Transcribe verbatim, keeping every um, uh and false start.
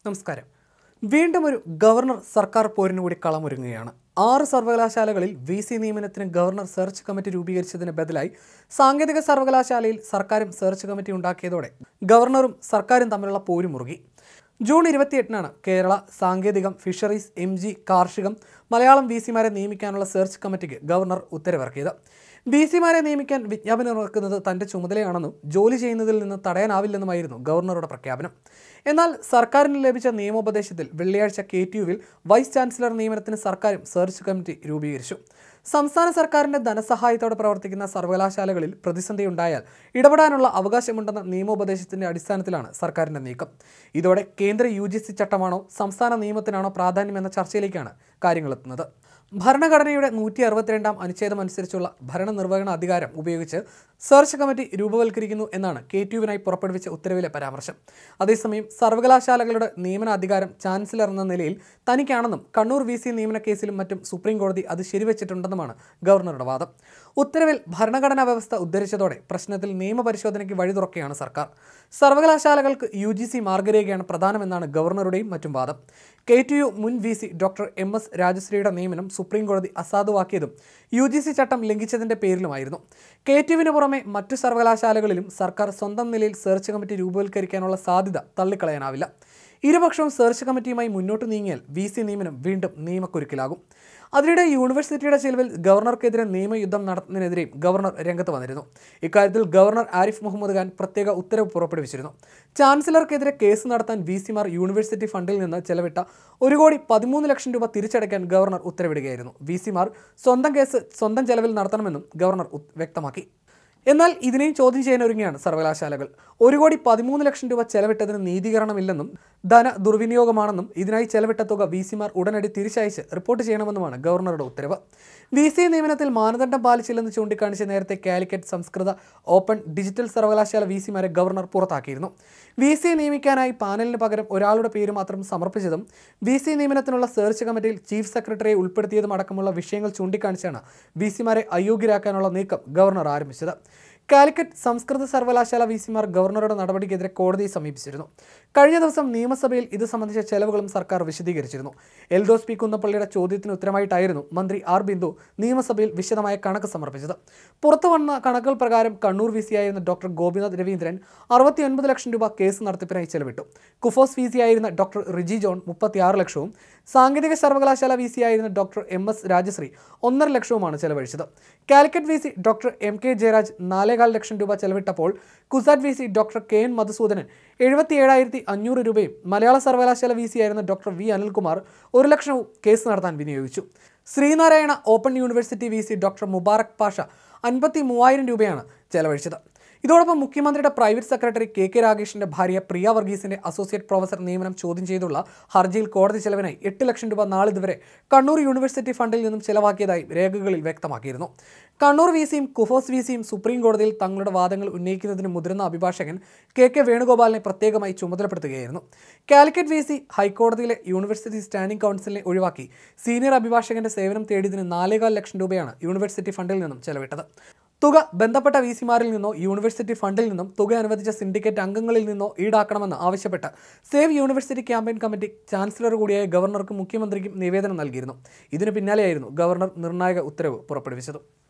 നമസ്കാരം. വീണ്ടും ഒരു ഗവർണർ സർക്കാർ പോരിന് കൂടി കളമൊരുങ്ങുകയാണ്. ആറ് സർവകലാശാലകളിൽ വി സി നിയമനത്തിന് ഗവർണർ സെർച്ച് കമ്മിറ്റി രൂപീകരിച്ചതിന് ബദലായി സാങ്കേതിക സർവകലാശാലയിൽ സർക്കാരും സെർച്ച് കമ്മിറ്റി ഉണ്ടാക്കിയതോടെ ഗവർണറും സർക്കാരും തമ്മിലുള്ള പോര് മുറുകി. ജൂൺ ഇരുപത്തിയെട്ടിനാണ് കേരള, സാങ്കേതികം, ഫിഷറീസ്, എം ജി, കാർഷികം, മലയാളം വി സിമാരെ നിയമിക്കാനുള്ള സെർച്ച് കമ്മിറ്റിക്ക് ഗവർണർ ഉത്തരവിറക്കിയത്. വി സിമാരെ നിയമിക്കാൻ വിജ്ഞാപനം ഇറക്കുന്നത് തൻ്റെ ചുമതലയാണെന്നും ജോലി ചെയ്യുന്നതിൽ നിന്ന് തടയാനാവില്ലെന്നുമായിരുന്നു ഗവർണറുടെ പ്രഖ്യാപനം. എന്നാൽ സർക്കാരിന് ലഭിച്ച നിയമോപദേശത്തിൽ വെള്ളിയാഴ്ച കെ ടി യുവിൽ വൈസ് ചാൻസലർ നിയമനത്തിന് സർക്കാരും സെർച്ച് കമ്മിറ്റി രൂപീകരിച്ചു. സംസ്ഥാന സർക്കാരിൻ്റെ ധനസഹായത്തോടെ പ്രവർത്തിക്കുന്ന സർവകലാശാലകളിൽ പ്രതിസന്ധി ഉണ്ടായാൽ ഇടപെടാനുള്ള അവകാശമുണ്ടെന്ന നിയമോപദേശത്തിൻ്റെ അടിസ്ഥാനത്തിലാണ് സർക്കാരിൻ്റെ നീക്കം. ഇതോടെ കേന്ദ്ര യു ജി സി ചട്ടമാണോ സംസ്ഥാന നിയമത്തിനാണോ പ്രാധാന്യമെന്ന ചർച്ചയിലേക്കാണ് കാര്യങ്ങളെത്തുന്നത്. ഭരണഘടനയുടെ നൂറ്റി അറുപത്തിരണ്ടാം അനുച്ഛേദം അനുസരിച്ചുള്ള ഭരണനിർവഹണ അധികാരം ഉപയോഗിച്ച് സെർച്ച് കമ്മിറ്റി രൂപവൽക്കരിക്കുന്നു എന്നാണ് കെ ടി യുവിനായി പുറപ്പെടുവിച്ച ഉത്തരവിലെ പരാമർശം. അതേസമയം സർവകലാശാലകളുടെ നിയമന അധികാരം ചാൻസലർ എന്ന നിലയിൽ തനിക്കാണെന്നും കണ്ണൂർ വി സി നിയമന കേസിലും മറ്റും സുപ്രീം കോടതി അത് ശരിവെച്ചിട്ടുണ്ടെന്നുമാണ് ഗവർണറുടെ വാദം. ഉത്തരവിൽ ഭരണഘടനാ വ്യവസ്ഥ ഉദ്ധരിച്ചതോടെ പ്രശ്നത്തിൽ നിയമപരിശോധനയ്ക്ക് വഴി തുറക്കുകയാണ് സർക്കാർ. സർവകലാശാലകൾക്ക് യു ജി സി മാർഗരേഖയാണ് പ്രധാനമെന്നാണ് ഗവർണറുടെയും മറ്റും വാദം. കെ ടി യു മുൻ V C doctor M S രാജശ്രീയുടെ നിയമനം സുപ്രീം കോടതി അസാധുവാക്കിയതും യു ജി സി ചട്ടം ലംഘിച്ചതിൻ്റെ പേരിലുമായിരുന്നു. കെ ടി യുവിന് പുറമെ മറ്റു സർവകലാശാലകളിലും സർക്കാർ സ്വന്തം നിലയിൽ സെർച്ച് കമ്മിറ്റി രൂപവൽക്കരിക്കാനുള്ള സാധ്യത തള്ളിക്കളയാനാവില്ല. ഇരുപക്ഷവും സെർച്ച് കമ്മിറ്റിയുമായി മുന്നോട്ട് നീങ്ങിയാൽ വി സി നിയമനം വീണ്ടും നിയമക്കുരുക്കിലാകും. അതിനിടെ യൂണിവേഴ്സിറ്റിയുടെ ചിലവിൽ ഗവർണർക്കെതിരെ നിയമയുദ്ധം നടത്തുന്നതിനെതിരെയും ഗവർണർ രംഗത്ത് വന്നിരുന്നു. ഇക്കാര്യത്തിൽ ഗവർണർ ആരിഫ് മുഹമ്മദ് ഖാൻ പ്രത്യേക ഉത്തരവ് പുറപ്പെടുവിച്ചിരുന്നു. ചാൻസലർക്കെതിരെ കേസ് നടത്താൻ വി സിമാർ യൂണിവേഴ്സിറ്റി ഫണ്ടിൽ നിന്ന് ചെലവിട്ട ഒരു കോടി പതിമൂന്ന് ലക്ഷം രൂപ തിരിച്ചടയ്ക്കാൻ ഗവർണർ ഉത്തരവിടുകയായിരുന്നു. വി സിമാർ സ്വന്തം കേസ് സ്വന്തം ചെലവിൽ നടത്തണമെന്നും ഗവർണർ വ്യക്തമാക്കി. എന്നാൽ ഇതിനെയും ചോദ്യം ചെയ്യാനൊരുങ്ങിയാണ് സർവകലാശാലകൾ. ഒരു കോടി പതിമൂന്ന് ലക്ഷം രൂപ ചെലവിട്ടതിന് നീതീകരണമില്ലെന്നും ധന ദുർവിനിയോഗമാണെന്നും ഇതിനായി ചെലവിട്ട തുക വി സിമാർ ഉടനടി തിരിച്ചയച്ച് റിപ്പോർട്ട് ചെയ്യണമെന്നുമാണ് ഗവർണറുടെ ഉത്തരവ്. വി സി നിയമനത്തിൽ മാനദണ്ഡം പാലിച്ചില്ലെന്ന് ചൂണ്ടിക്കാണിച്ച് നേരത്തെ കാലിക്കറ്റ് സംസ്കൃത ഓപ്പൺ ഡിജിറ്റൽ സർവകലാശാല വി സിമാരെ ഗവർണർ പുറത്താക്കിയിരുന്നു. വി സി നിയമിക്കാനായി പാനലിന് പകരം ഒരാളുടെ പേര് മാത്രം സമർപ്പിച്ചതും വി സി നിയമനത്തിനുള്ള സെർച്ച് കമ്മിറ്റിയിൽ ചീഫ് സെക്രട്ടറിയെ ഉൾപ്പെടുത്തിയതും അടക്കമുള്ള വിഷയങ്ങൾ ചൂണ്ടിക്കാണിച്ചാണ് വി സിമാരെ അയോഗ്യരാക്കാനുള്ള നീക്കം ഗവർണർ ആരംഭിച്ചത്. കാലിക്കറ്റ് സംസ്കൃത സർവകലാശാല വി സിമാർ ഗവർണറുടെ നടപടിക്കെതിരെ കോടതിയെ സമീപിച്ചിരുന്നു. കഴിഞ്ഞ ദിവസം നിയമസഭയിൽ ഇത് സംബന്ധിച്ച ചെലവുകളും സർക്കാർ വിശദീകരിച്ചിരുന്നു. എൽദോസ് പി കുന്നപ്പള്ളിയുടെ ചോദ്യത്തിന് ഉത്തരമായിട്ടായിരുന്നു മന്ത്രി ആർ ബിന്ദു നിയമസഭയിൽ വിശദമായ കണക്ക് സമർപ്പിച്ചത്. പുറത്തു വന്ന കണക്കുകൾ പ്രകാരം കണ്ണൂർ വി സി ആയിരുന്ന ഡോക്ടർ ഗോപിനാഥ് രവീന്ദ്രൻ അറുപത്തി ഒൻപത് ലക്ഷം രൂപ കേസ് നടത്തിപ്പിനായി ചെലവിട്ടു. കുഫോസ് വി സി ആയിരുന്ന ഡോക്ടർ റിജി ജോൺ മുപ്പത്തിയാറ് ലക്ഷവും സാങ്കേതിക സർവകലാശാല വി സി ആയിരുന്ന ഡോക്ടർ എം എസ് രാജശ്രീ ഒന്നര ലക്ഷവുമാണ് ചെലവഴിച്ചത്. Calicut V C doctor M K Jayaraj നാലേകാൽ ലക്ഷം രൂപ ചെലവിട്ടപ്പോൾ CUSAT V C doctor K N Madhusoodanan എഴുപത്തി ഏഴായിരത്തി അഞ്ഞൂറ് രൂപയും മലയാള സർവകലാശാല വി സി ആയിരുന്ന ഡോക്ടർ വി അനിൽകുമാർ ഒരു ലക്ഷവും കേസ് നടത്താൻ വിനിയോഗിച്ചു. Sreenarayana open university V C doctor Mubarak Pasha അൻപത്തി മൂവായിരം രൂപയാണ് ചെലവഴിച്ചത്. ഇതോടൊപ്പം മുഖ്യമന്ത്രിയുടെ പ്രൈവറ്റ് സെക്രട്ടറി കെ കെ രാഗേഷിന്റെ ഭാര്യ പ്രിയ വർഗീസിന്റെ അസോസിയേറ്റ് പ്രൊഫസർ നിയമനം ചോദ്യം ചെയ്തുള്ള ഹർജിയിൽ കോടതി ചെലവിനായി എട്ട് ലക്ഷം രൂപ നാളിതുവരെ കണ്ണൂർ യൂണിവേഴ്സിറ്റി ഫണ്ടിൽ നിന്നും ചെലവാക്കിയതായി രേഖകളിൽ വ്യക്തമാക്കിയിരുന്നു. കണ്ണൂർ വി സിയും കുഫോസ് വി സിയും സുപ്രീം കോടതിയിൽ തങ്ങളുടെ വാദങ്ങൾ ഉന്നയിക്കുന്നതിന് മുതിർന്ന അഭിഭാഷകൻ കെ കെ വേണുഗോപാലിനെ പ്രത്യേകമായി ചുമതലപ്പെടുത്തുകയായിരുന്നു. കാലിക്കറ്റ് വി സി ഹൈക്കോടതിയിലെ യൂണിവേഴ്സിറ്റി സ്റ്റാൻഡിംഗ് കൗൺസിലിനെ ഒഴിവാക്കി സീനിയർ അഭിഭാഷകന്റെ സേവനം തേടിയതിന് നാലേകാൽ ലക്ഷം രൂപയാണ് യൂണിവേഴ്സിറ്റി ഫണ്ടിൽ നിന്നും ചെലവിട്ടത്. തുക ബന്ധപ്പെട്ട വി സിമാരിൽ നിന്നോ യൂണിവേഴ്സിറ്റി ഫണ്ടിൽ നിന്നും തുക അനുവദിച്ച സിൻഡിക്കേറ്റ് അംഗങ്ങളിൽ നിന്നോ ഈടാക്കണമെന്ന് ആവശ്യപ്പെട്ട് save university campaign committee chancellor കൂടിയായ ഗവർണർക്കും മുഖ്യമന്ത്രിക്കും നിവേദനം നൽകിയിരുന്നു. ഇതിന് പിന്നാലെയായിരുന്നു ഗവർണർ നിർണായക ഉത്തരവ് പുറപ്പെടുവിച്ചത്.